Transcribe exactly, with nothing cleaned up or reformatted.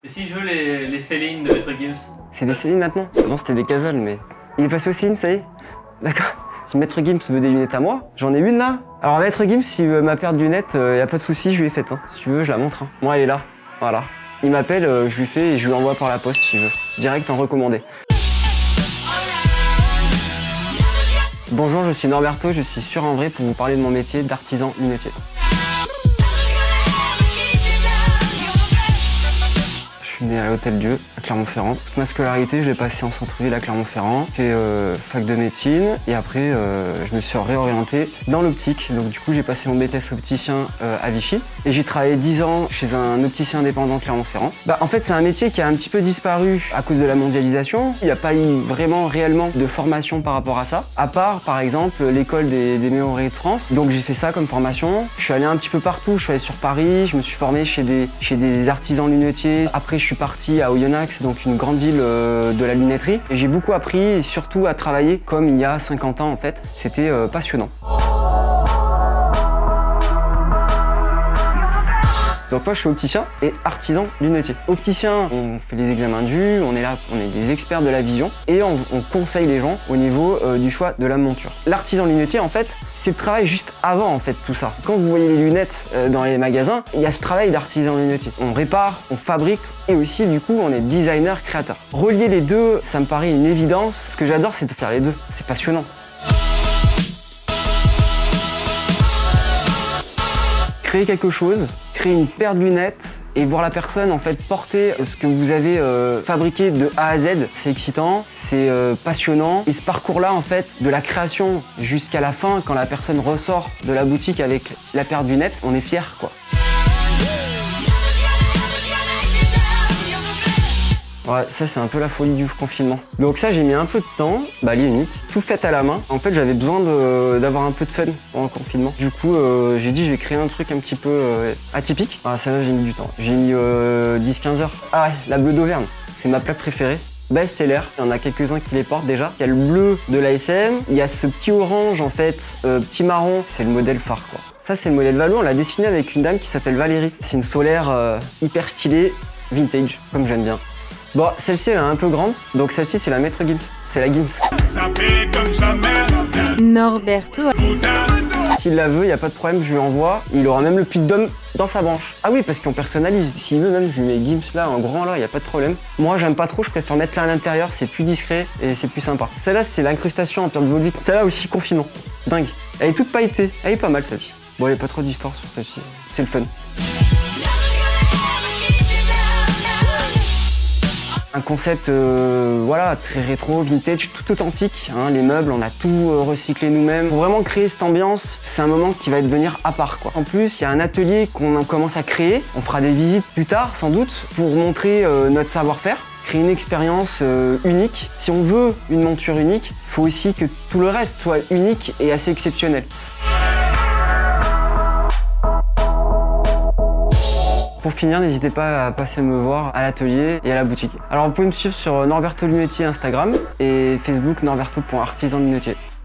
Et si je veux les, les Céline de Maître Gims? C'est des Céline maintenant? Avant c'était des Casal, mais... Il est passé aux Céline, ça y est? D'accord. Si Maître Gims veut des lunettes à moi, j'en ai une là. Alors Maître Gims, s'il veut ma paire de lunettes, euh, y a pas de souci, je lui ai faite. Hein. Si tu veux, je la montre. Hein. Moi, elle est là. Voilà. Il m'appelle, euh, je lui fais et je lui envoie par la poste s'il veut. Direct en recommandé. Bonjour, je suis Norberto, je suis sur un vrai pour vous parler de mon métier d'artisan lunetier. Je suis né à l'Hôtel Dieu, à Clermont-Ferrand. Toute ma scolarité, je l'ai passée en centre-ville à Clermont-Ferrand. J'ai fait euh, fac de médecine et après, euh, je me suis réorienté dans l'optique. Donc du coup, j'ai passé mon B T S opticien euh, à Vichy et j'ai travaillé dix ans chez un opticien indépendant Clermont-Ferrand. Bah, en fait, c'est un métier qui a un petit peu disparu à cause de la mondialisation. Il n'y a pas eu vraiment réellement de formation par rapport à ça, à part par exemple l'école des, des méorés de France. Donc j'ai fait ça comme formation. Je suis allé un petit peu partout. Je suis allé sur Paris, je me suis formé chez des, chez des artisans lunetiers. Après, je suis parti à Oyonnax, donc une grande ville euh, de la lunetterie. Et j'ai beaucoup appris et surtout à travailler comme il y a cinquante ans en fait. C'était euh, passionnant. Donc moi je suis opticien et artisan lunetier. Opticien, on fait les examens de vue, on est là, on est des experts de la vision et on, on conseille les gens au niveau euh, du choix de la monture. L'artisan lunetier en fait, c'est le travail juste avant en fait tout ça. Quand vous voyez les lunettes euh, dans les magasins, il y a ce travail d'artisan lunetier. On répare, on fabrique et aussi du coup on est designer, créateur. Relier les deux, ça me paraît une évidence. Ce que j'adore c'est de faire les deux, c'est passionnant. Créer quelque chose, créer une paire de lunettes et voir la personne en fait porter ce que vous avez euh, fabriqué de A à Z, c'est excitant, c'est euh, passionnant. Et ce parcours-là en fait, de la création jusqu'à la fin, quand la personne ressort de la boutique avec la paire de lunettes, on est fier quoi. Ouais, ça c'est un peu la folie du confinement. Donc ça j'ai mis un peu de temps, bah l'unique, tout fait à la main. En fait j'avais besoin d'avoir un peu de fun pendant le confinement. Du coup euh, j'ai dit je vais créer un truc un petit peu euh, atypique. Ah ça là j'ai mis du temps, j'ai mis euh, dix quinze heures. Ah ouais, la bleue d'Auvergne, c'est ma plaque préférée. Best-seller, il y en a quelques-uns qui les portent déjà. Il y a le bleu de l'A S M, il y a ce petit orange en fait, euh, petit marron, c'est le modèle phare quoi. Ça c'est le modèle Valo, on l'a dessiné avec une dame qui s'appelle Valérie. C'est une solaire euh, hyper stylée, vintage, comme j'aime bien. Bon, celle-ci elle est un peu grande, donc celle-ci c'est la Maître Gims, c'est la Gims. Norberto. S'il la veut, il n'y a pas de problème, je lui envoie. Il aura même le pull d'homme dans sa branche. Ah oui, parce qu'on personnalise. S'il veut même, je lui mets Gims là, en grand là, il n'y a pas de problème. Moi, j'aime pas trop, je préfère mettre là à l'intérieur, c'est plus discret et c'est plus sympa. Celle-là, c'est l'incrustation en termes de volvique. Celle-là aussi, confinement. Dingue. Elle est toute pailletée. Elle est pas mal celle-ci. Bon, il n'y a pas trop d'histoire sur celle-ci. C'est le fun. Un concept euh, voilà, très rétro, vintage, tout authentique. Hein, les meubles, on a tout euh, recyclé nous-mêmes. Pour vraiment créer cette ambiance, c'est un moment qui va devenir à part, quoi. En plus, il y a un atelier qu'on commence à créer. On fera des visites plus tard, sans doute, pour montrer euh, notre savoir-faire. Créer une expérience euh, unique. Si on veut une monture unique, il faut aussi que tout le reste soit unique et assez exceptionnel. Pour finir, n'hésitez pas à passer me voir à l'atelier et à la boutique. Alors vous pouvez me suivre sur Norberto Lunetier Instagram et Facebook norberto point artisan lunetier.